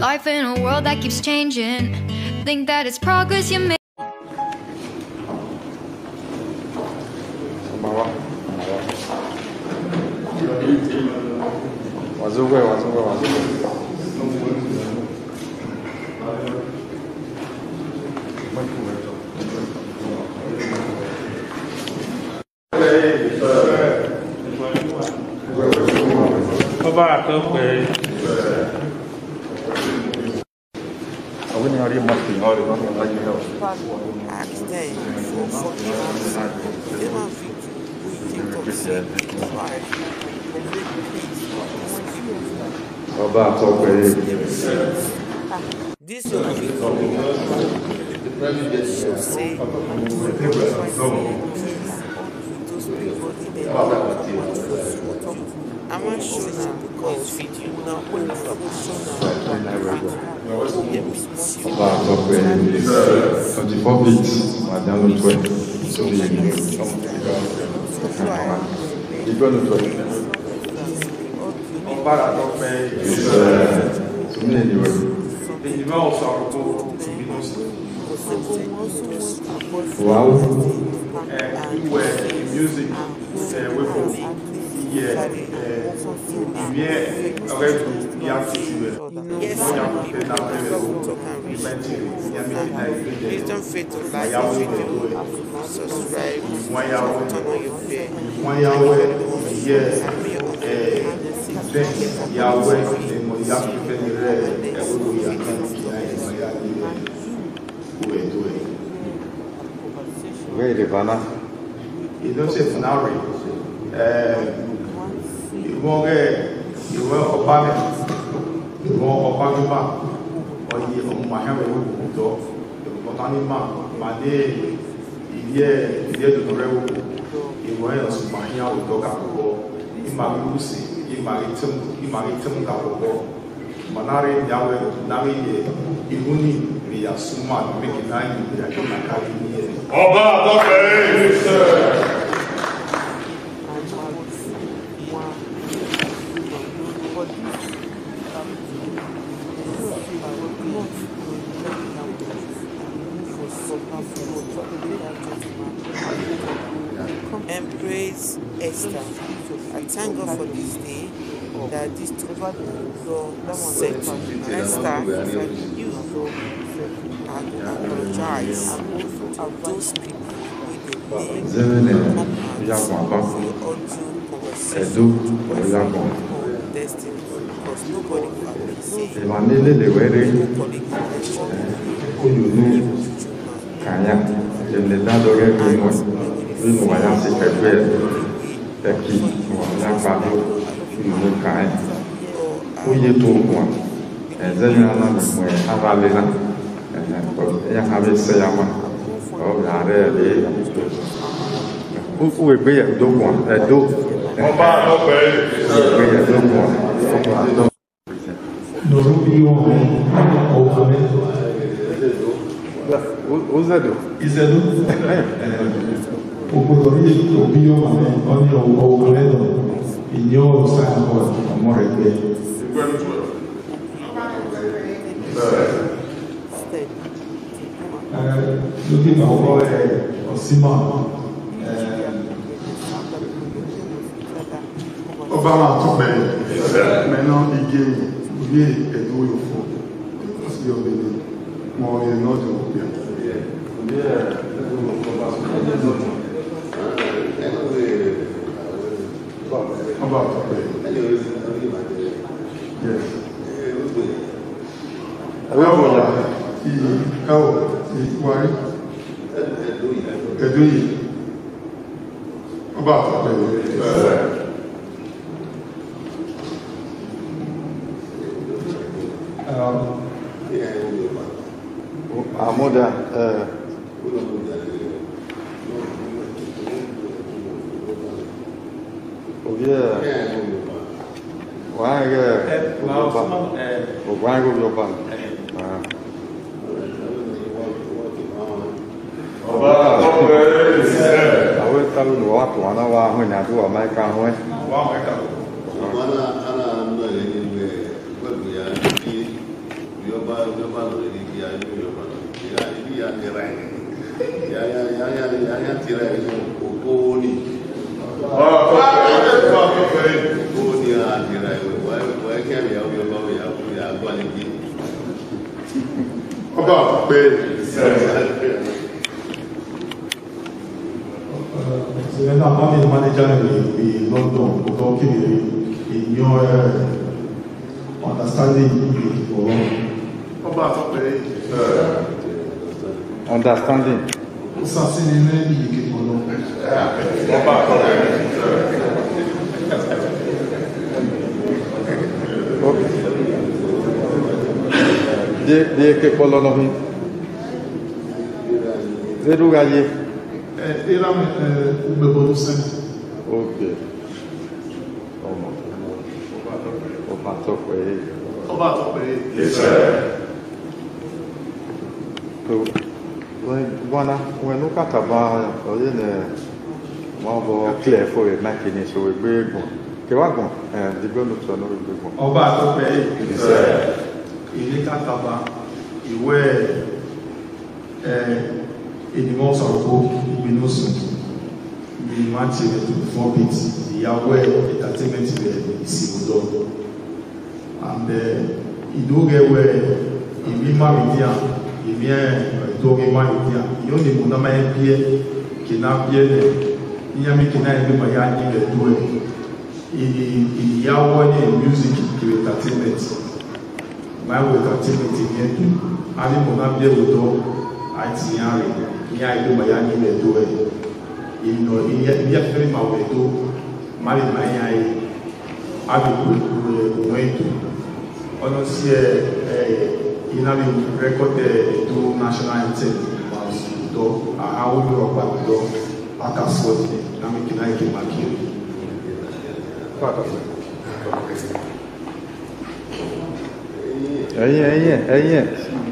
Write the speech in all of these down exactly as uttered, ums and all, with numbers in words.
Life in a world that keeps changing. Think that it's progress you make. This will be should say I'm not sure now because video now when you twenty-four bits, madame le twenty. So you go to twenty. On parle à ton père. Il va aussi wow. Ewuare music weapon. Yeah. Yeah. Okay. Yeah. Yes, please don't forget to like the video, subscribe, turn on your bell. One hour, yeah. Yahweh, where the banner? You don't say Funari. You won't get, you won't open it. You won't open it back. Or you on my hand, you won't go. But only man, my day, yeah, yeah, to the rebel. You won't see my hand with dog at the wall. In my Lucy, in my item, in my item, Manari, Yahweh, Nari, Ibuni, we are smart, making nine, we are going to carry here. Oba, okay, sir. And praise Esther. I thank God for this day that this took God set Esther from you. I apologize to those people with the name of destiny because nobody will appreciate nobody we know I am sick of it. The key, one family, you know, kind. Who you told one, and then you are not going to have a little, and then you have it say, I'm oh, there, who will be a dog one, a dog, and bad away, a dog one. No, you want who's that? Is that? Oppure obio mame ogni o credo ignoro sangue amore che eh l'ultima cosa è Osima Obama to be maintenant il gagne lui est d'où il faut si on veut moi il non de bien yeah about yes. Ewuare, Ewuare, Edoyi. About um, our mother. Uh, Yeah. Why? Uh, why go your bank? I will tell you what one of our when I do a mic and when. About bed. So then I'm not manager in London, but talking in your understanding for about understanding. De de que por lo no de lugaye eh era un bebo sen okay omo o pato foi o pato foi yes to bueno bueno nunca tava oye ne mo bo clear foi na kini so we gbe gbon ke wa gbon eh di gbon so no gbe gbon o pato foi yes il kataba iwe eh ènìyàn sọ̀rọ̀ ìgbìnú sùn ní máàtì rẹ̀ tó four bit ìyàwó ẹ̀ entertainment rẹ̀ ìsìnkú and ìdógẹ̀wẹ̀ ìmí márìndíà ìmí ìdógẹ̀ márìndíà yóò ní mú náà ẹ̀ bíẹ́ kìnnà bíẹ́ nẹ̀ níyàmí kìnnà ẹ̀mí mọ̀ yá ní ilẹ̀ tó ẹ̀ ìyàwó ní music kìrì entertainment máa wọ entertainment yẹn tó a ní mú náà bíẹ́ wòtọ́ àti ìyá rẹ̀ ìyá ìlú maya ní ilẹ̀ tó ẹ̀ ìnà ìyá fẹ́rẹ̀ máa wẹ̀ tó máa lè máa yá ẹ̀ àgbègbè ìwọ̀n ètò ọ̀nà sí ẹ̀ iná lè rẹ́kọ̀tẹ̀ ètò national anthem ìtọ́ àwọn olùrọ̀pá ìtọ́ akásọ̀ ìdámi kìnnà ìkè máa kiri. ẹ̀yìn ẹ̀yìn ẹ̀yìn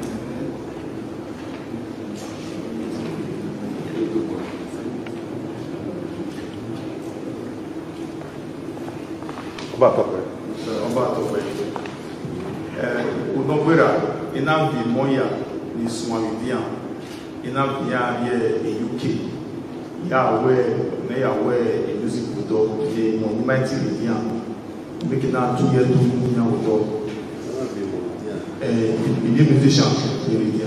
ọba àtọ̀pẹ́ ọba àtọ̀pẹ́ ọ̀nọ́gbéra iná bí mọ́yà ní sùnmọ̀lìdíà iná bí yá yẹ uk yàwẹ́ mẹ́yàwẹ́ ìlúsìkòtọ́ ní mọ̀númẹ́ntì lìdíà mẹ́kìnà tó yẹ tó mú yàwòtọ́ ìdí musician ní lìdíà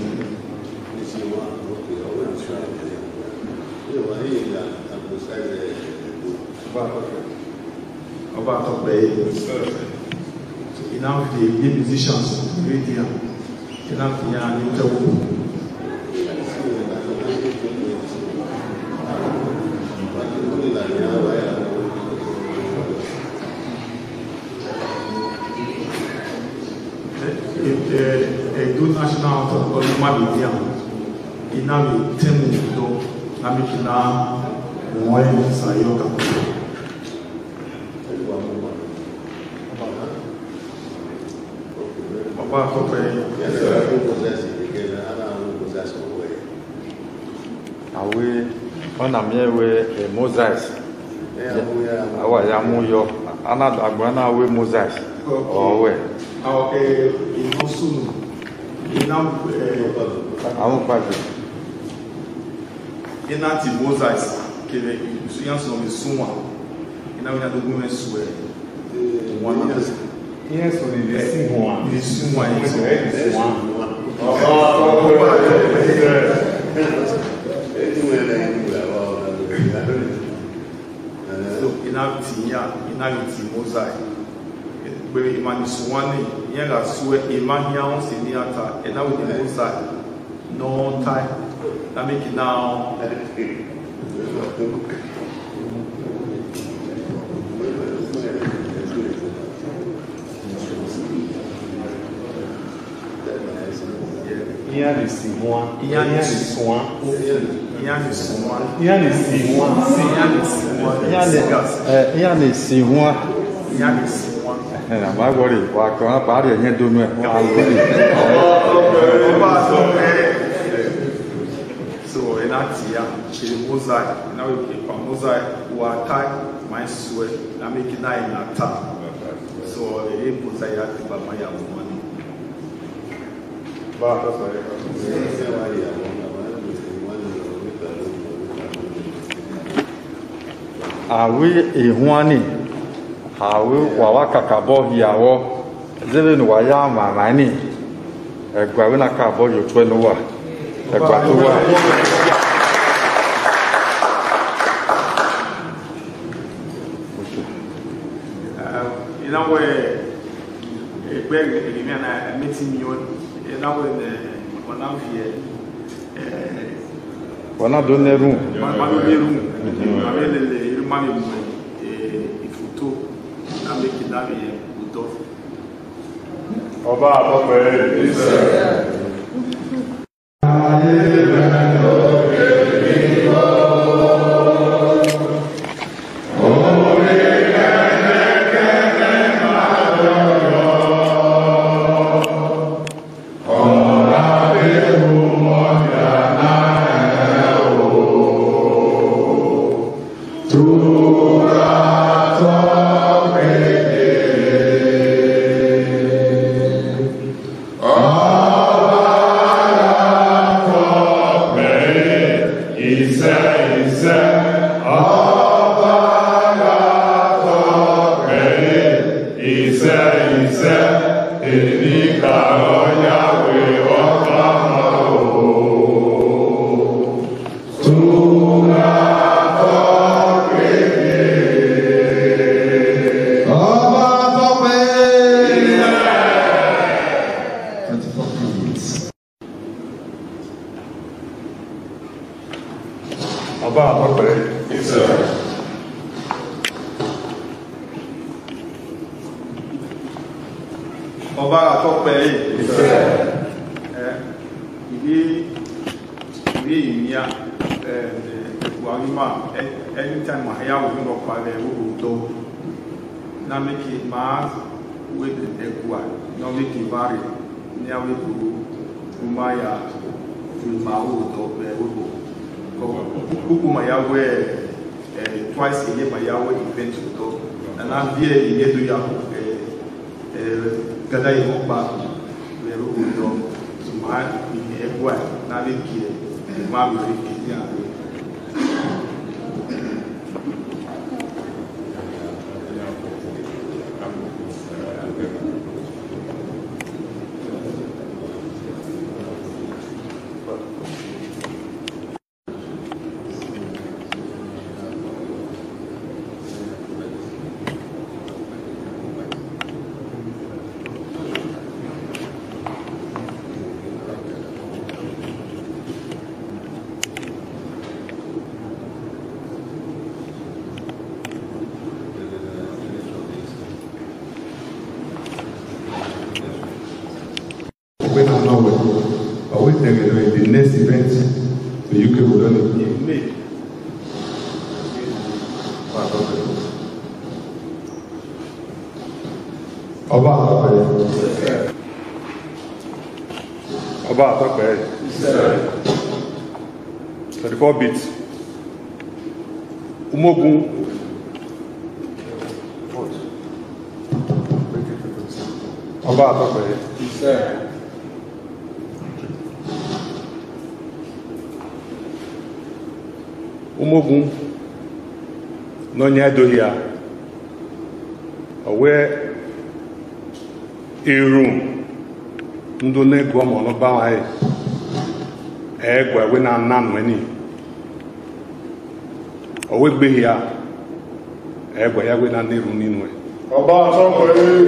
ọba àtọ̀pẹ́ iná fi ìdí musicians ní lìdíà iná fi yá ní tẹ́wọ́ Edo national anthem Majesty ina mi temu do na mi kina wọ́n ẹ̀ sàyọ́ kàkọ́. Ọba àkọ́kọ́ ẹ̀ awe ọ̀nà mìíràn ẹ̀ mosaic awa ya mú yọ anadagba náà wé mosaic ọ̀wẹ̀. Àwọn ẹ̀ ìlú sùnù iná àwọn pàdé iná ti mosaic kele ìsúnyànsọ mi súnwà iná wíná tó gún ẹ̀sù ẹ̀ wọn náà Yes, so the listen one. Listen one. Listen one. So ina tinya ina ti mosaic gbe imani suwani yen la suwe imani on se ni ata e na with the mosaic no time na make it now Iyan le si wọn. Iyan le si wọn. Iyan le si wọn. Iyan le si wọn. Iyan le si wọn. Iyan le eh iyan le si wọn. Iyan le si wọn. Eh na ma worry wa kan pa re yen donu e wa worry. So ina tia che mosaic na we ke pa mosaic wa tai my sweat na make it na ina ta. So e mosaic ba ma ya money. Ọba àtọ́pẹ̀rẹ̀. Àwí ìhúnwání, àwí wàwá kàkàbọ̀ ìyàwó, zébé ni wà yá màmá ní, ẹgbà wí náà kàbọ̀ yóò tó ẹnu wà, ẹgbà tó wà. Ìnáwó ẹgbẹ́ ìrìnmí àná ẹ̀mẹ́tì mílíọ̀n, ìnáwó ọ̀nà fi ẹ̀ Wana do neru. Wana do neru. Ame lele iruma le mu ifoto na make that be uto. Ọba àtọ́pẹ̀rẹ̀. Ọba àtọ́pẹ̀rẹ̀. Ọba àtọ́pẹ̀rẹ̀. Ìdí ìdí ìmíà wàhímà anytime àyàwó ní ọ̀pàlẹ̀ òwúrò na make it mass with the Ewuare, no make it vary near with Umaya to Mahu or Behugo. Kuku Mayawe twice a year, Mayawe event to talk, and I'm here in Yeduya Gadai Hopa, Behugo, to my Ewuare, Naviki, and Mavi. When I'm not with, but we think the next event, the U K will run it in May. Ọba àtọ́pẹ̀rẹ̀. Ọba àtọ́pẹ̀rẹ̀. thirty-four bits. Umogun. Ọba àtọ́pẹ̀rẹ̀. Umogun. N'onye dohia. Owe irun. Ndo na-egwu ọmọ n'ọba anyị. Egwu ewe na nna nweni. Owe gbeghị ya. Egwu ya we na n'iru n'inwe. Ọba àtọ́pẹ̀rẹ̀.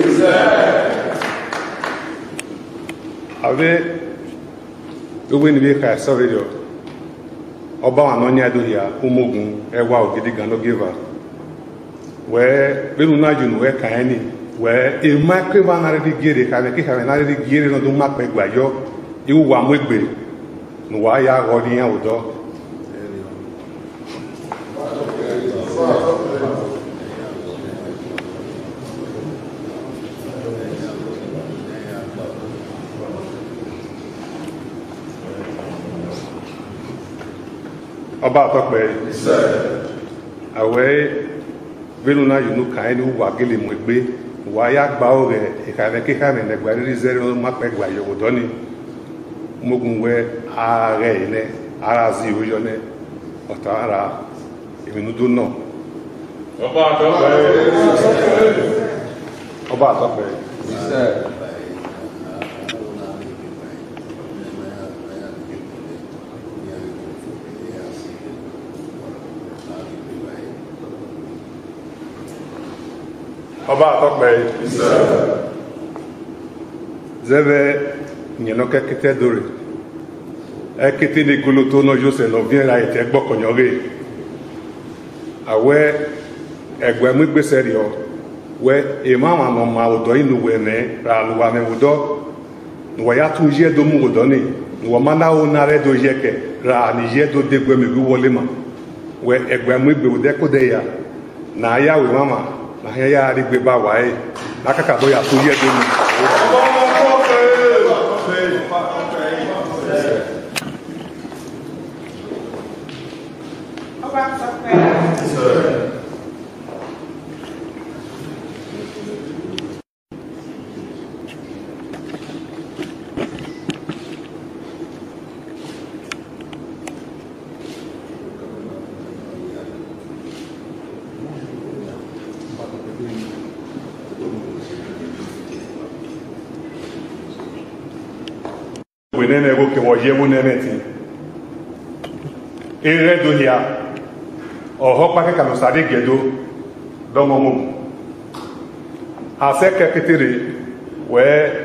Ave owe ni be ka sorry yo. Ọba wa n'onye adohia Umogun ewa ogidi gano giver. Wee benu na junu we ka eni we e ma ke ba na re gere ka be ke ka na re gere no do ma pe gba yo iwu wa mo egbe no wa ya go ni yan odo. Ọba àtọ́pẹ̀rẹ̀. Àwẹ́ bẹ́nu náà yóò ká ẹni wà gẹ́lẹ̀ mọ̀ gbé wà yá gbá ó rẹ̀ ìkàrẹ̀ kíkà rẹ̀ nẹ̀gbà rírí zẹ́rẹ̀ ó má pẹ́ gbà yọ̀wò dọ́ni mogun we are ine arazi oyone otara iminudo no Ọba àtọ́pẹ́. Ọba àtọ́pẹ́. Ọba àtọ́pẹ́. Zẹ́vẹ́ nyẹ̀nọ́kẹ́ kété dóre. Ẹ kété ní goloto náà yóò sẹ̀ lọ bí ẹ̀rọ àyẹ̀tẹ̀ gbọ́kànyọ́rẹ́. Àwẹ́ ẹgbẹ́ mú gbèsè rí ọ wẹ èèmọ̀ àwọn àmọ́ máa wò dọ́ inú wẹ̀ ní ra àlùwà ní wò dọ́ wọ́n yá tún yẹ́ dó mú wò dọ́ ní wọ́n máa náwó náà rẹ̀ dó yẹ kẹ̀ ra ní yẹ́ dó dégbé mi wí wọlé mà wẹ ẹgbẹ́ mú gbé wò dẹ́kó dẹ́ yà náà yá wẹ̀ máma náà yá yá rí gbé bá wà ẹ́ lákàkà tó yà tún yẹ́ dó mi. Nene go ke woje wo nene ti ere do ya oho pa ke kanu sade gedo do mo mo ase ke ketere we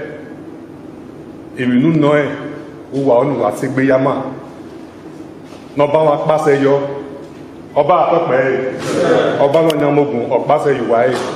eminu no e uwa onu wa se gbe yama no ba wa pase yo ọba àtọ́pẹ́ ọba lo nyamogun opase yuwa e